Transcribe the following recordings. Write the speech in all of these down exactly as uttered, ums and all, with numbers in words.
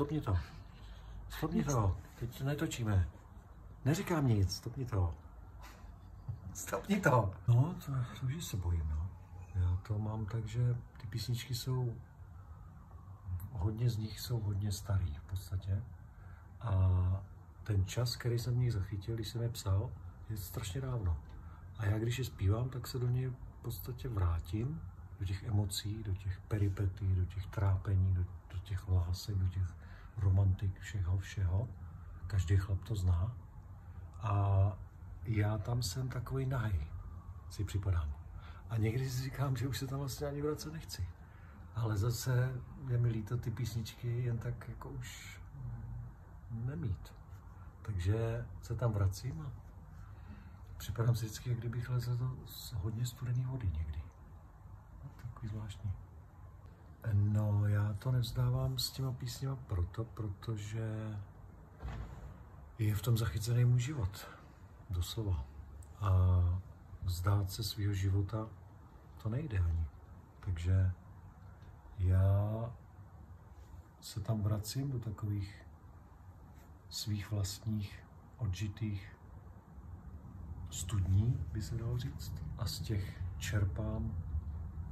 stopni to. Stopni to. Teď netočíme. Neříkám nic, stopni to. Stopni to. No, to, to už se bojím, no. Já to mám tak, že ty písničky jsou, hodně z nich jsou hodně starý v podstatě. A ten čas, který jsem v nich zachytil, když jsem je psal, je strašně dávno. A já, když je zpívám, tak se do něj v podstatě vrátím, do těch emocí, do těch peripetí, do těch trápení, do, do těch lásek, do těch romantik, všeho, všeho. Každý chlap to zná. A já tam jsem takový nahej, si připadám. A někdy si říkám, že už se tam vlastně ani vracet nechci. Ale zase je mi líto ty písničky jen tak jako už nemít. Takže se tam vracím a připadám si vždycky, jak kdybych lezl do hodně studené vody někdy. No, takový zvláštní. No, já to nevzdávám s těma písněma proto, protože je v tom zachycený můj život. Doslova. A vzdát se svého života, to nejde ani. Takže já se tam vracím do takových svých vlastních odžitých studní, by se dalo říct, a z těch čerpám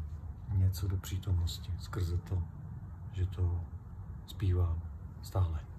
něco do přítomnosti, skrze to, že to zpívám stále.